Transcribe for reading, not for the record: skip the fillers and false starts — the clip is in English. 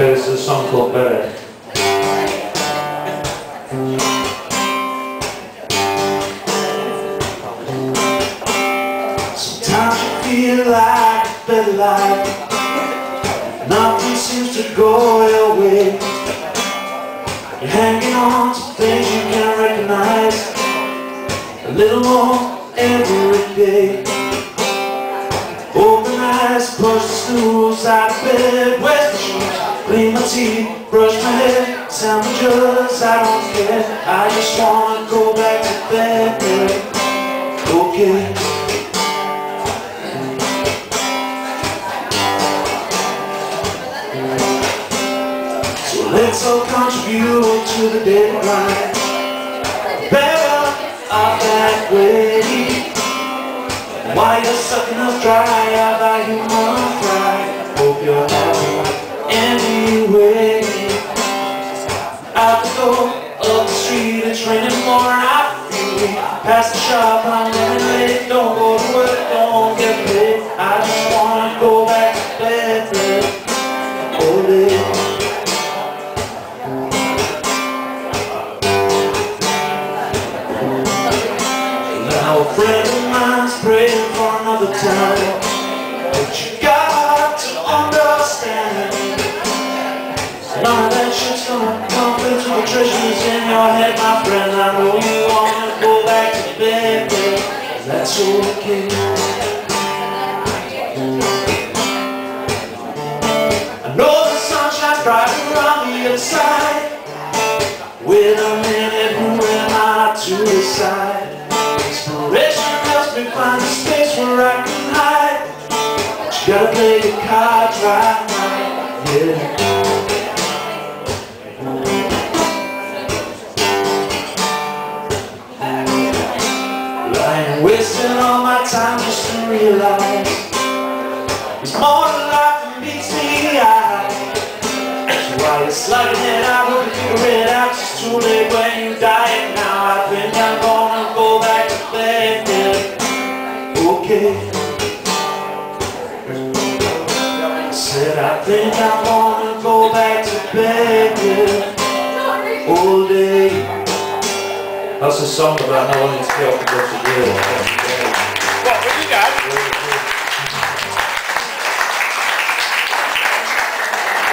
Okay, this is a song called BedHead. Sometimes you feel like a better life. Nothing seems to go your way. You're hanging on to things you can't recognize. A little more every day. Open eyes, push the snooze out of bed, wet the sheets, clean my teeth, brush my hair, sandwiches, I don't care. I just wanna go back to bed, yeah. Okay. So let's all contribute to the daily grind. Better off that way. While you're sucking us dry out by human pride. Hope you're happy anyway. Out the door of the street, it's raining more and I feel weak. Past the shop, I'm running late. Don't go to work, don't get paid. I just wanna go back to bed, all day. Now a friend of mine's praying for another time, but you got to understand, none of that shit's gonna come into the treasures in your head, my friend. I know you wanna go back to bed, but that's okay. I know the sun shines bright around the other side. Wait a minute, who am I to decide? Inspiration helps me find a space where I can hide. But you gotta play your cards right now, yeah. Lying, wasting all my time just to realize there's more to life than meets the eye. So while you're slugging it out, hope you figure it out. It's too late when you die. Now I think I'm gonna go back to bed, yeah. Okay. I said I think I'm gonna go back to bed, yeah. All day. That's a song about not wanting to get off the bed. What, were you dad?